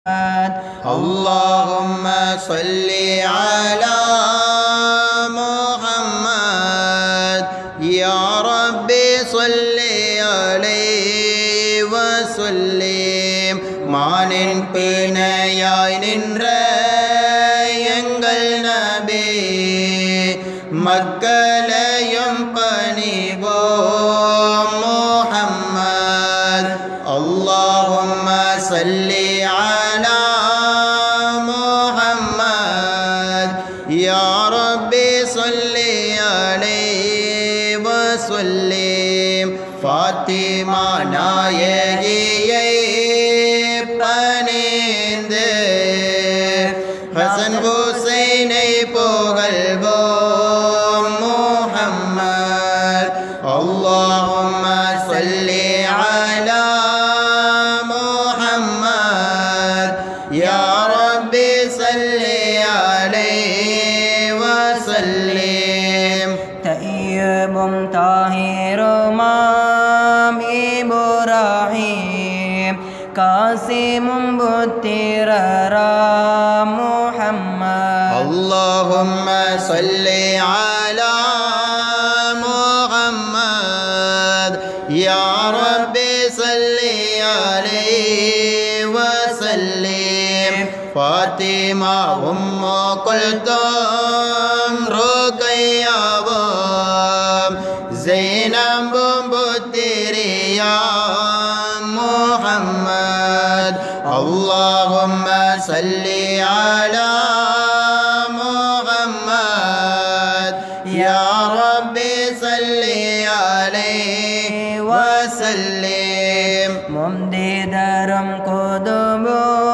اللهم صل على محمد يا ربي صل عليه وسلم மானின் பிணையாய் நின்ற எங்கள் நபி மக்களையும் பணிவோம் முஹம்மத் اللهم صل على محمد يا ربي صل عليه وسلم فاطمة நாயகியை பணிந்து ஹசன் ஹுசைனை புகழ்வோம் முஹம்மத் اللهم صل على محمد يا ربي صل عليه وسلم طيب طاهر إبراهيم قاسم بطير محمد اللهم صل على محمد يا ربي صل عليه وسلم فاطمة أم كلثوم رقية زينب بطيرية محمد اللهم صل على محمد يا ربي صل عليه وسلم ممددرم قدب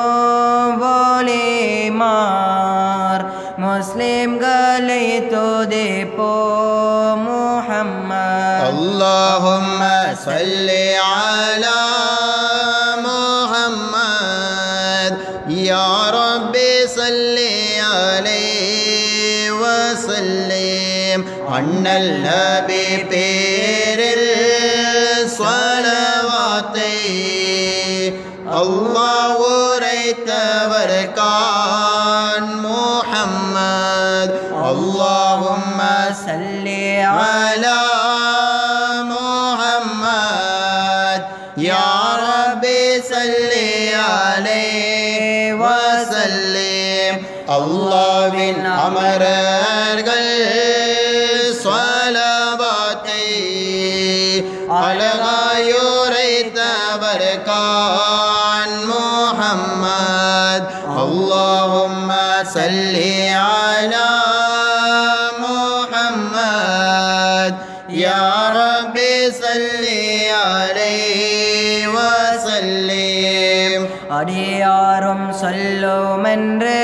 وليمار مسلم قليتو ديبو محمد اللهم صل على محمد يا ربي صل عليه وسلم أن النبي بير الصلوات الله ريت بركان محمد اللهم صل على محمد يا ربي صل عليه وسلم الله بن அமரர்கள் صلواتي அழகாயுரைத்தவர்கான் محمد اللهم صل على محمد يا ربي صل عليه وسلم அடியாரும் சொல்லுமென்று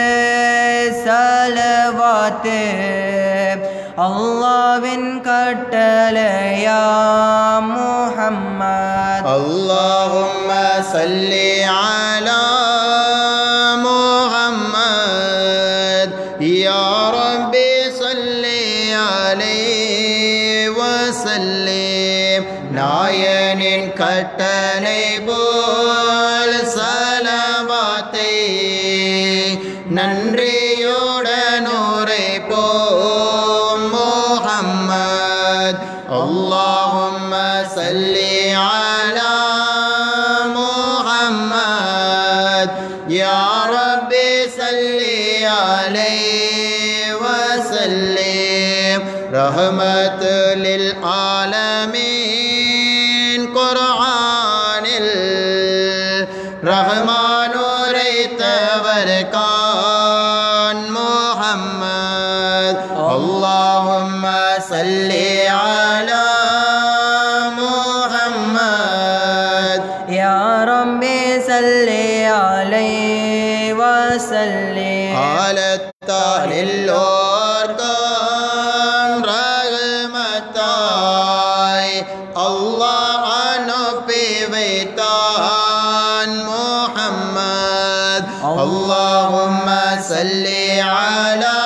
சலவாத்து அல்லாஹ்வின் கட்டளையா முஹம்மத் اللهم صل على محمد يا ربي صل عليه وسلم நாயனின் கட்டளை போல் சலவாத்தை நன்றியுடன் உரைப்போம் முஹம்மத் اللهم صل على محمد يا ربي صل عليه وسلم رحمة للعالمين قرآن الرحمن ريتبركان محمد اللهم صل على محمد يا ربي صل عليه وسلم قالت எல்லோர்க்கும் ரஹ்மத்தாய் அல்லாஹ் அனுப்பி வைத்தான் முஹம்மத் اللهم صل على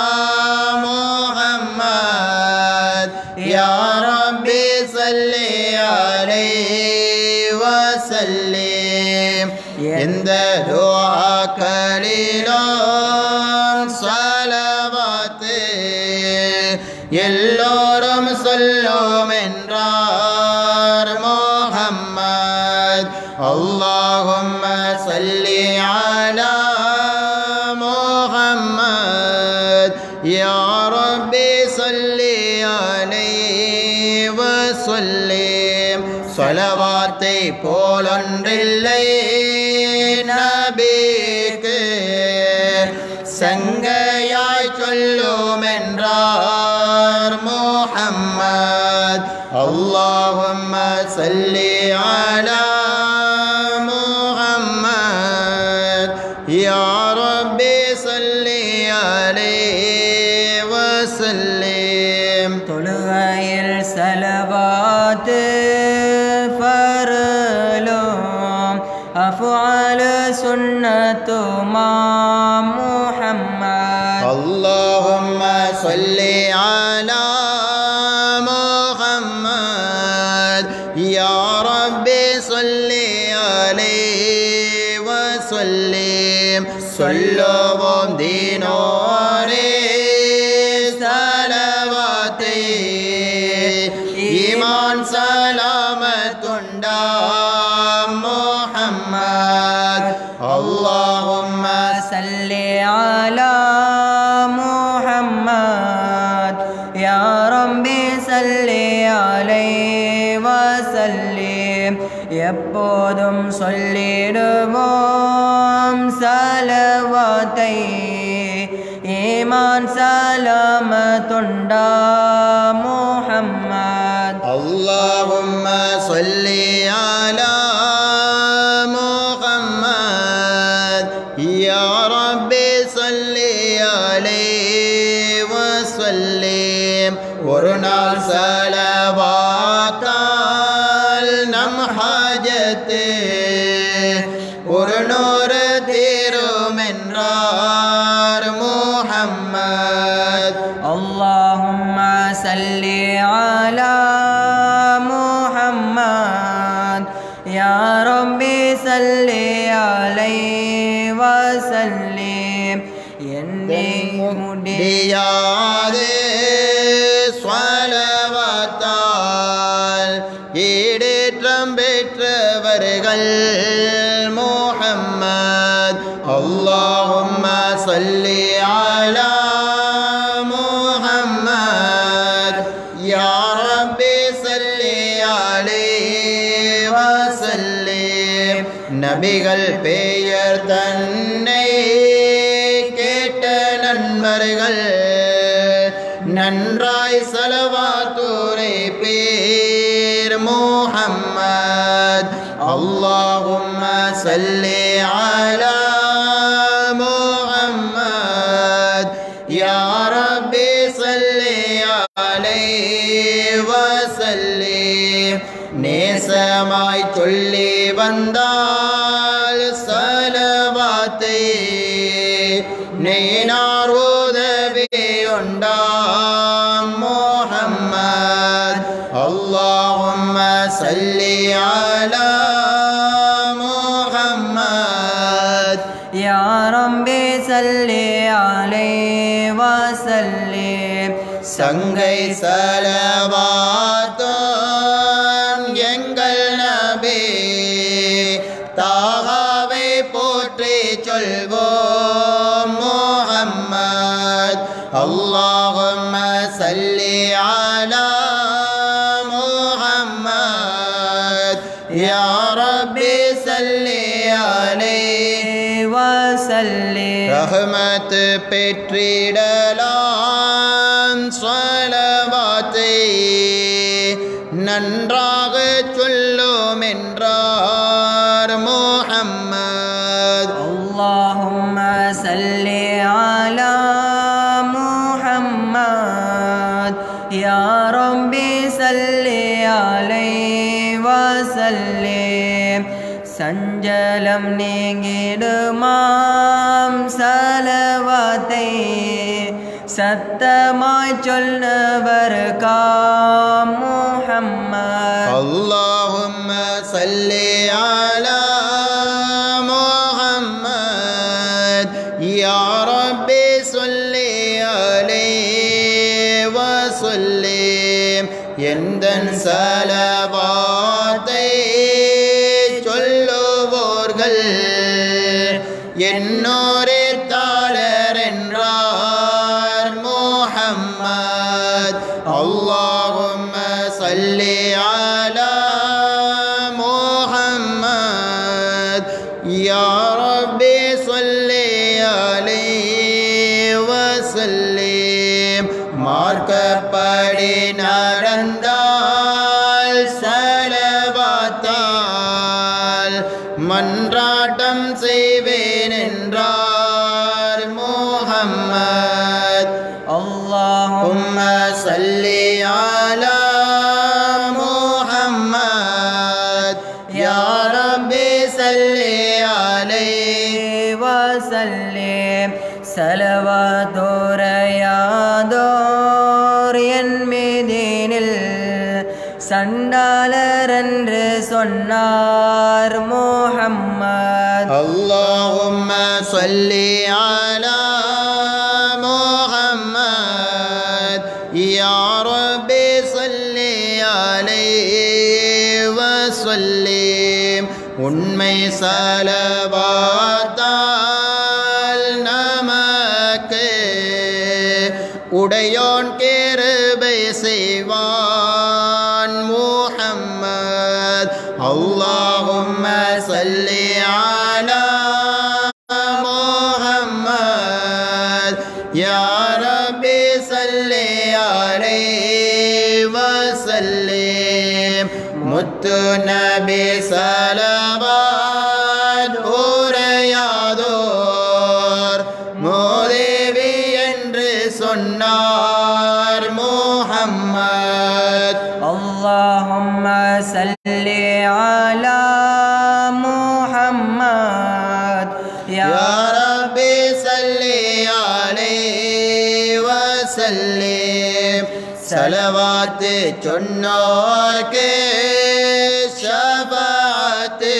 محمد يا ربي صل عليه وسلم இந்த துஆக்களிலும் ஸலவாத்து எல்லோரும் சொல்லும் என்றார் முஹம்மத். அல்லாஹும்ம ஸல்லி அலா முஹம்மத் யா ரப்பி ஸல்லி அலைஹி வஸல்லிம். ஸலவாத்தை போலொன்றில்லை நபிக்கு சங்கையாய் சொல்லும் என்றார் முஹம்மத். அல்லாஹும்ம ஸல்லி அலா முஹம்மத் யா ரப்பி ஸல்லி அலைஹி வஸல்லிம். தொழுகையில் ஸலவாத்து ஃபர்லும் அஃஆல் சுன்னத்துமா முஹம்மத். اللهم صل على محمد يا ربي صل عليه وسلم. சொல்லுவோம் தினோரே ஸலவாத்தை ஈமான் சலாமத்துண்டாம் முஹம்மத். اللهم صل على محمد يا ربي صل عليه وسلم. எப்போதும் சொல்லிடுவோம் ஸலவாத்தை ஈமான் சலாமத்துண்டா முஹம்மத். اللهم صل على محمد يا ربي صل عليه وسلم. ஒரு நாள் ஸலவாத்தால் நம் ஹாஜத்து ஒரு நூறு தீரும் என்றார் முஹம்மத். اللهم صل على محمد يا ربي صل عليه وسلم. என்னை முடியாது ஸலவாத்தால் ஈடேற்றம் பெற்றவர்கள் முஹம்மத். اللهم صل على محمد يا ربي صل عليه وسلم. நபிகள் பெயர் தன்னை கேட்ட நண்பர்கள் நன்றாய் ஸலவாத்துரை பேர் முஹம்மத். اللهم صل على محمد يا ربي صل عليه وسلم. நேசமாய் சொல்லி வந்தால் ஸலவாத்தை நீனார் உதவி உண்டாம் முஹம்மத். اللهم صل على محمد يا ربي صل عليه وسلم. சங்கை ஸலவாத்தும் எங்கள் நபி தாகாவை போற்றி சொல்வோம் முஹம்மத். اللهم صل على محمد يا ربي صل عليه وسلم. ரஹ்மத் பெற்றிடலாம் ஸலவாத்தை நன்றாக சொல்லும் என்றார் முஹம்மத். اللهم صل على محمد يا ربي صل عليه وسلم. சஞ்சலம் நீங்கிடுமாம் ஸலவாத்தை சத்தமாய் சொன்னவர் காம் முஹம்மத். اللهم صل على محمد يا ربي صل عليه وسلم எந்தன் சலவாத்தை சொல்லுவோர்கள் என்னோரேத்தாளர் என்றார் முஹம்மத் اللهم صل على محمد يا ربي صل عليه وسلم மார்க்கப்படி நடந்தால் சலவாத்தால் மன்றாட்டம் செய்வேன் என்றார் முஹம்மத் اللهم صل على محمد يا ربي صل عليه وسلم சலவாத்துரையாதோர் என் மீதினில் சண்டாளர் என்று சொன்னார் முஹம்மத் اللهم صل على محمد يا ربي صل عليه وسلم உண்மை சலவாத்தால் நமக்கு உடையோன் கிருபை செய்வான் முஹம்மத் اللهم صل على محمد يا ربي صل عليه وسلم முத்து நபி சலவாத் உரையாதோர் மோதேவி என்று சொன்னார் முஹம்மத் اللهم صل على محمد يا ربي صل عليه وسلم சலவாத்து சொன்னோர்க்கு ஷஃபாஅத்து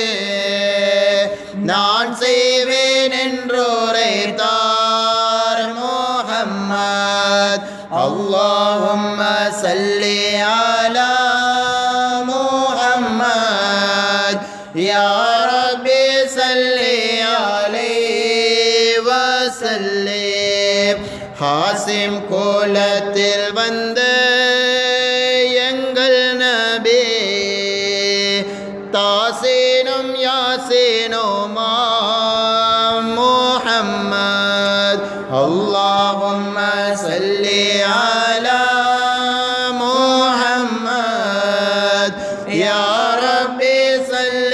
நான் செய்வேன் என்றுரைத்தார் முஹம்மத் اللهم صل على محمد يا ربي صل عليه وسلم ஹாசிம் கோலத்தில் வந்த எங்கள் நபி தாசீனும் யாசீனுமாம் முஹம்மத் اللهم صل على محمد يا ربي صل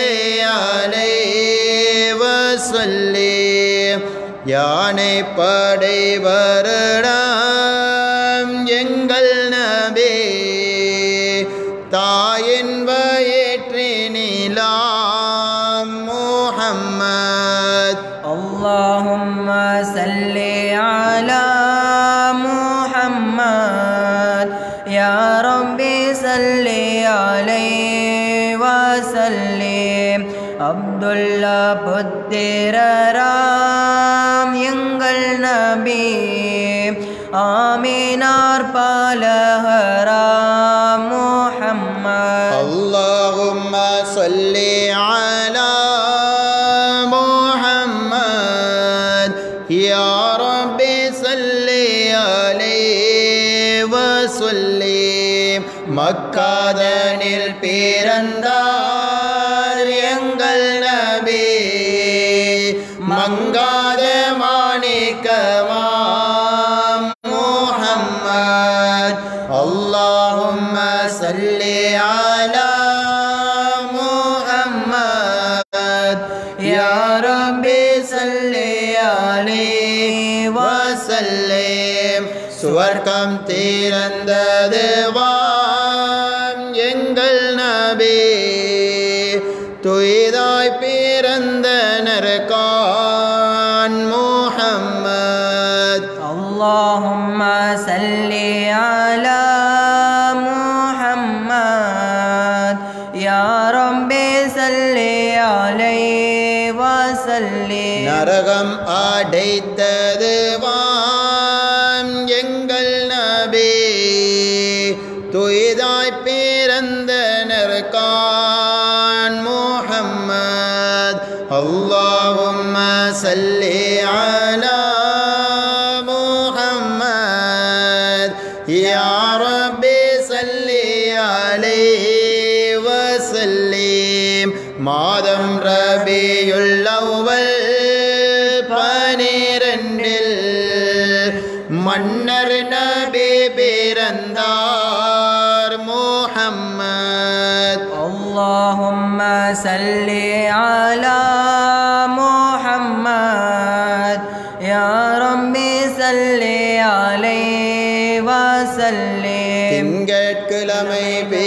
عليه وسلم யானை படை வருடம் எங்கள் நபி தாயின் வயிற்றினிலாம் முஹம்மத் اللهم صل على محمد يا ربي صل عليه وسلم அப்துல்லா புத்திரராம் எங்கள் நபி ஆமினார் பாலகராம் முஹம்மத் اللهم صل على محمد يا ربي صل عليه وسلم மக்காதனில் பிறந்தார் எங்கள் நபி மங்காத மாணிக்கமாம் முஹம்மத் اللهم صل على محمد يا ربي صل عليه وسلم சுவர்க்கம் திறந்தது வாம் எங்கள் நபி துயிதாய் பிறந்தனர் கான் முஹம்மத் اللهم صل على محمد يا ربي صل عليه وسلم நரகம் அடைத்ததுவாம் எங்கள் நபி துயிதாய் பிறந்தனர் கான் முஹம்மத் அல்லாஹும்ம ஸல்லி அலா முஹம்மத் யா ரப்பி ஸல்லி அலைஹி வஸல்லிம் மாதம் ரபியுல் அவ்வல் 12 மன்னர் நபி பிறந்தார் முஹம்மத் அல்லாஹும்ம ஸல்லி அலா முஹம்மத் யா ரப்பி ஸல்லி அலைஹி வஸல்லிம் திங்கட்கிழமை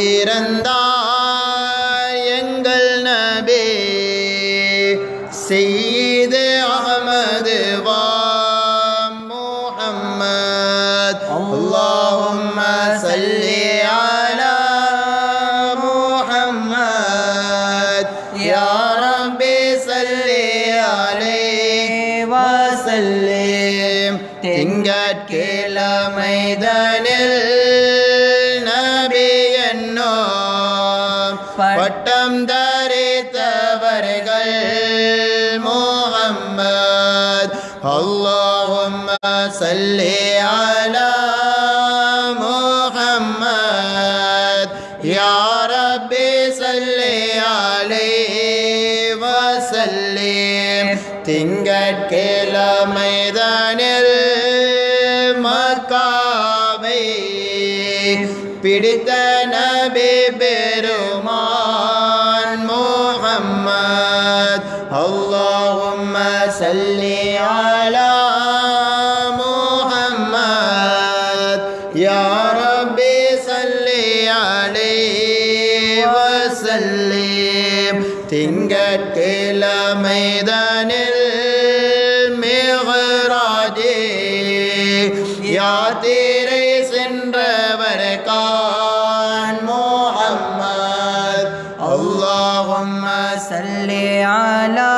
பிறந்தார் எங்கள் நபி சய்யிது அஹ்மது வா முஹம்மத் அல்லாஹும்ம ஸல்லி அலா முஹம்மத் யா ரப்பி ஸல்லி அலைஹி வஸல்லிம் திங்கட்கிழமை தனில் நபி என்னும் பட்டம் தரித்தவர்கள் முஹம்மத் அல்லாஹும்ம ஸல்லி அலா முஹம்மத் யா ரப்பி ஸல்லி அலைஹி வஸல்லிம் திங்கட்கிழமை தனில் மக்காவை பிடித்த நபி பெருமான் முஹம்மத் அல்லாஹும்ம ஸல்லி அலா முஹம்மத் யா ரப்பி ஸல்லி அலைஹி வஸல்லிம் திங்கட்கிழமை தனில் மிஹ்ராஜே யாத்திரை சென்றவர் கான் முஹம்மத் அல்லாஹும்ம ஸல்லி அலா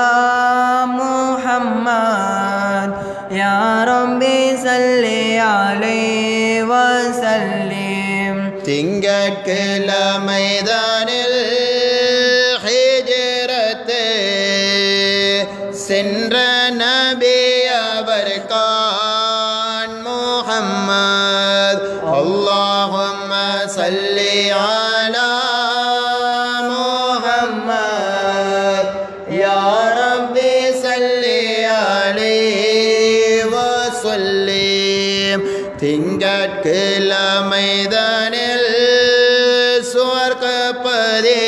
முஹம்மத் யா ரப்பி ஸல்லி அலைஹி வஸல்லிம் திங்கட்கிழமை தனில் ஹிஜ்ரத் சென்ற நபி அவர் கான் முஹம்மத் அல்லாஹும்ம ஸல்லி அலா முஹம்மத் யா ரப்பி ஸல்லி அலைஹி வஸல்லிம் திங்கட்கிழமை தனில் சுவர்க்கப்பதே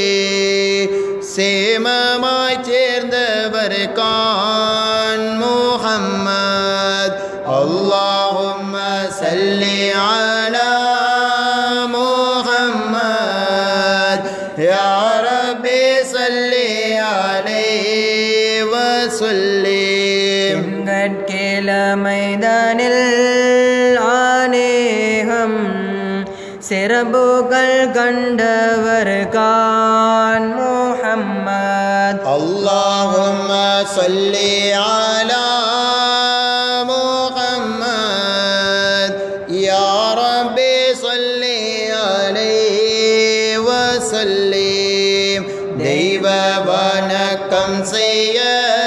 சேமமாய் சேர்ந்தவர் கான் முஹம்மத் அல்லாஹும்ம ஸல்லி அலா முஹம்மத் யா ரப்பி ஸல்லி அலைஹி வஸல்லிம் திங்கட்கிழமை தனில் ஆனேகம் சிறப்புகள் கண்டவர் கான் முஹம்மத் அல்லாஹும்ம ஸல்லி அலா முஹம்மத் யா ரப்பி ஸல்லி அலைஹி வஸல்லிம் தெய்வ வணக்கம் செய்ய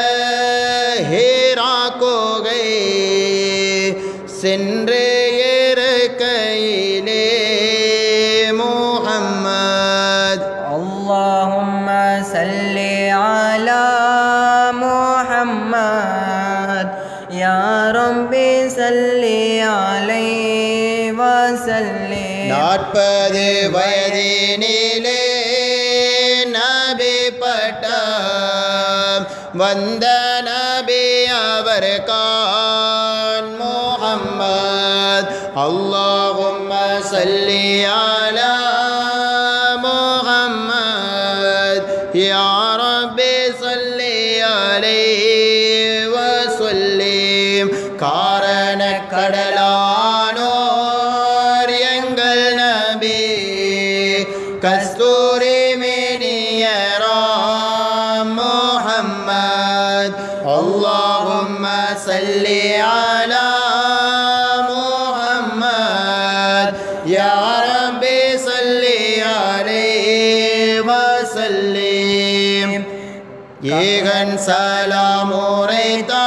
ஹீரா கோகை சென்று இருக்கையிலே முஹம்மத் அல்லாஹும்ம ஸல்லி அலா முஹம்மத் யா ரப்பி ஸல்லி அலைஹி வஸல்லிம் 40 வயதினிலே நபி பட்டம் வந்த நபி அவர் கான் முஹம்மத் அல்லாஹும்ம ஸல்லி அலா முஹம்மத் யா ரப்பி ஸல்லி அலைஹி வஸல்லிம் காரணக் கடலானோர் எங்கள் நபி கஸ்தூரி மேனியராம் முஹம்மத் அல்லாஹ் اللهم صل على محمد يا ربي صل عليه وسلم ஏகன் சலாம் உரைத்தான்